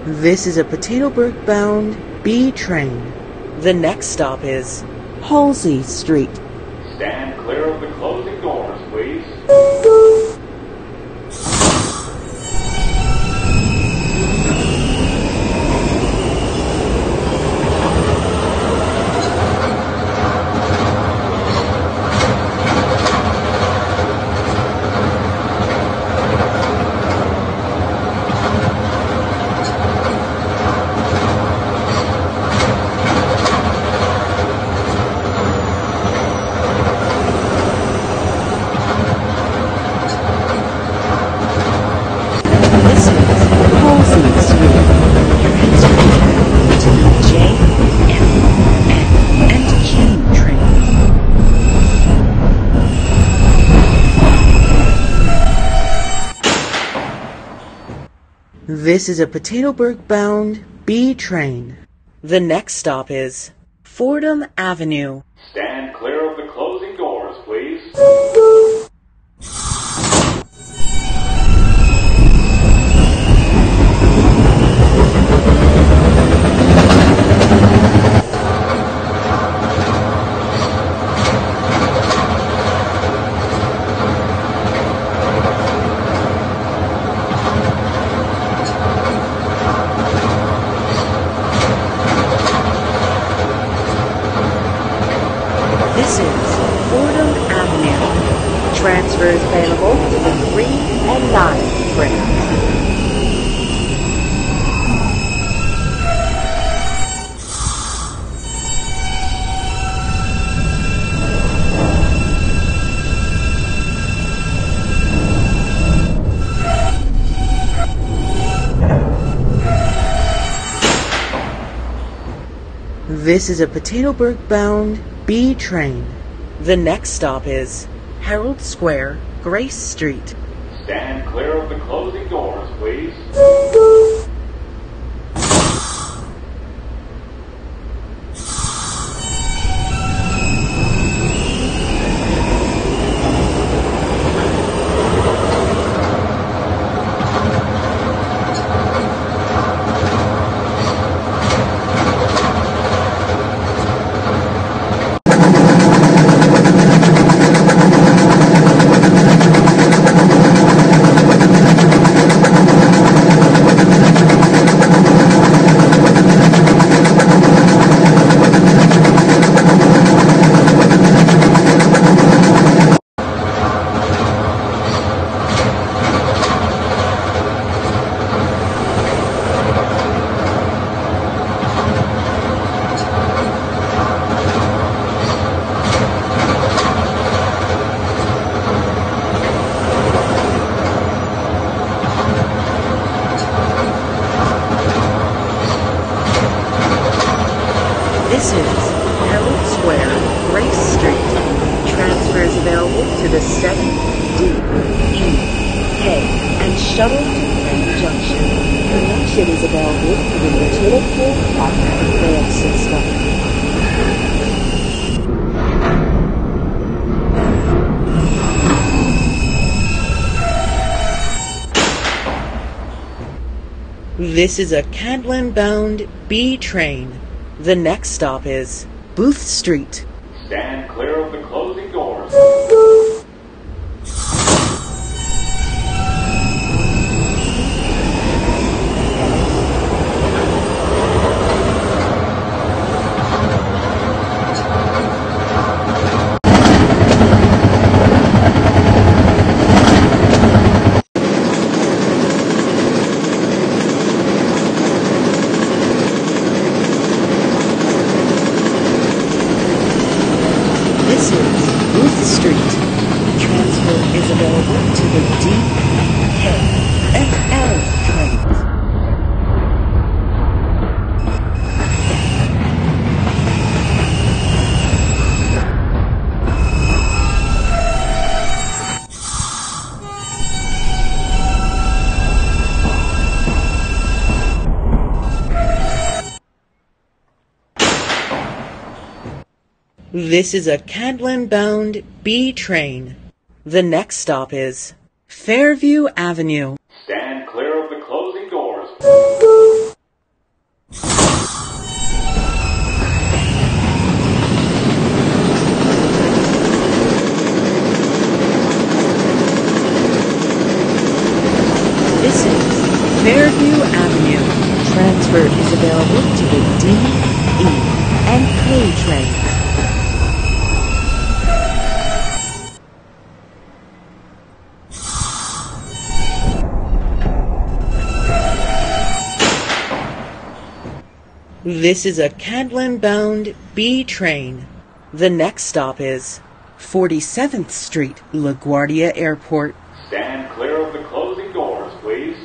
This is a Peterborough-bound B train. The next stop is Halsey Street. Stand clear of the closing doors, please. This is a Peterborough-bound B train. The next stop is Fordham Avenue. Stand clear of the closing doors, please. This is Fordham Avenue. Transfers available to the 3 and 9 trains. This is a Peterborough-bound B train. The next stop is Herald Square, Grace Street. Stand clear of the closing doors, please. This is Herald Square, Grace Street. Transfers available to the 7, D, E, K, and shuttle to Penn Junction. Connection is available to the Littlepool Park rail system. This is a Cadland-bound B train. The next stop is Booth Street. Stand clear of the closing doors. This is Booth Street. Transfer is available to the D, K, and L trains. This is a Cadland-bound B train. The next stop is Fairview Avenue. Stand clear of the closing doors. This is Fairview Avenue. Transfer is available to the D, E, and K train. This is a Cadland-bound B train. The next stop is 47th Street, LaGuardia Airport. Stand clear of the closing doors, please.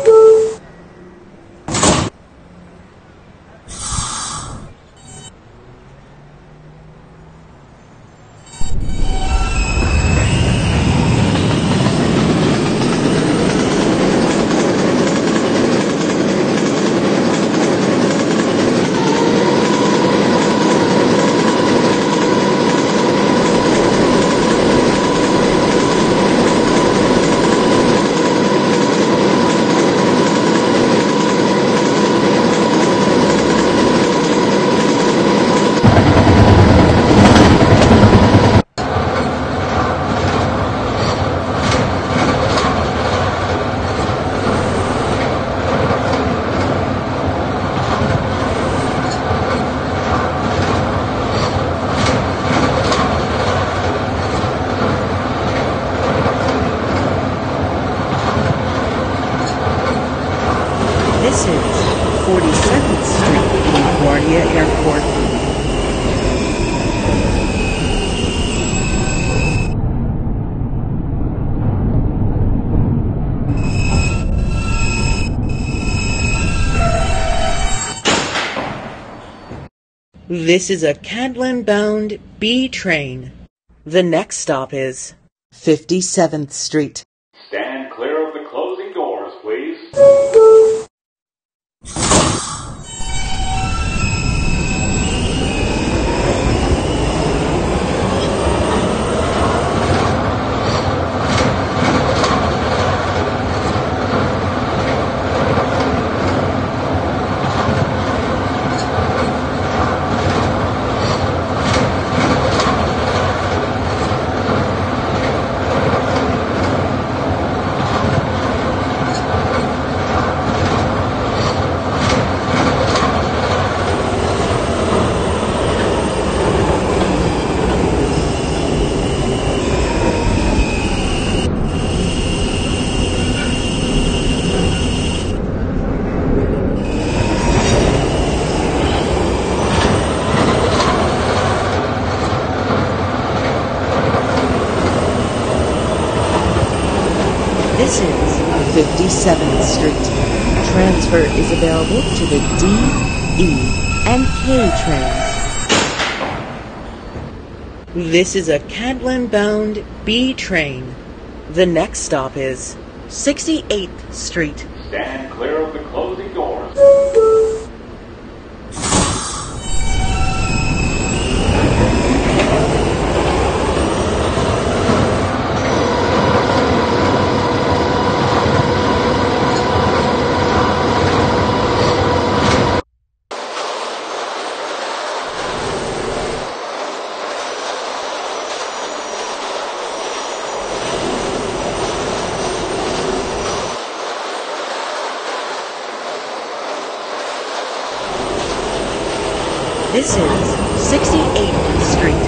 This is 47th Street, LaGuardia Airport. This is a Cadland-bound B train. The next stop is 57th Street. Stand clear of the closing doors, please. This is 57th Street. Transfer is available to the D, E, and K trains. This is a Cadland-bound B train. The next stop is 68th Street. Stand clear of the closing doors. This is 68th Street.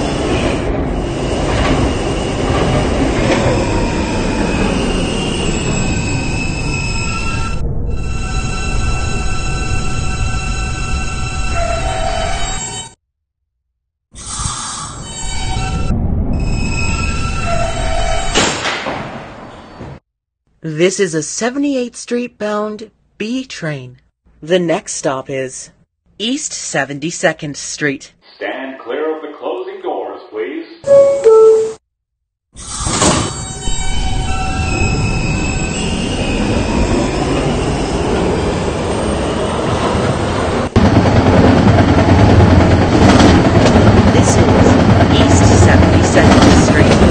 This is a 78th Street bound B train. The next stop is East 72nd Street. Stand clear of the closing doors, please. This is East 72nd Street.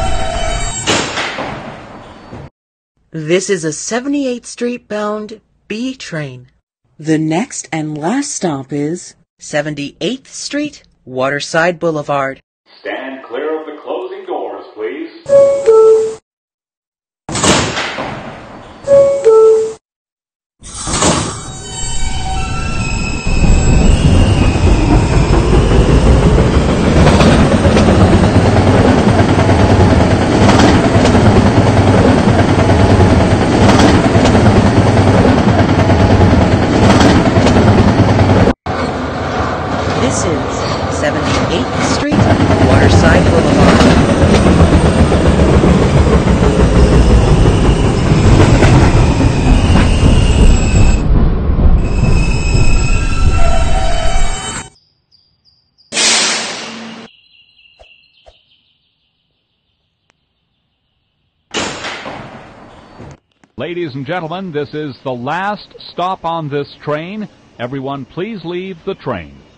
This is a 78th Street bound B train. The next and last stop is 78th Street, Waterside Boulevard. Stand clear of the closing doors, please. This is 78th Street, Waterside Boulevard. Ladies and gentlemen, this is the last stop on this train. Everyone, please leave the train.